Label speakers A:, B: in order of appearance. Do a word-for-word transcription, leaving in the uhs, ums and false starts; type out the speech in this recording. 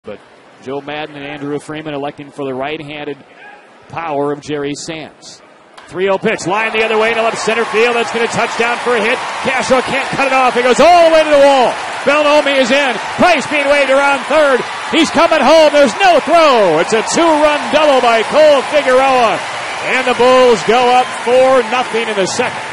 A: But Joe Madden and Andrew Freeman electing for the right-handed power of Jerry Sands. three oh pitch, line the other way to left center field. That's going to touchdown for a hit. Castro can't cut it off. It goes all the way to the wall. Bellomi is in. Price being waved around third. He's coming home. There's no throw. It's a two-run double by Cole Figueroa. And the Bulls go up four nothing in the second.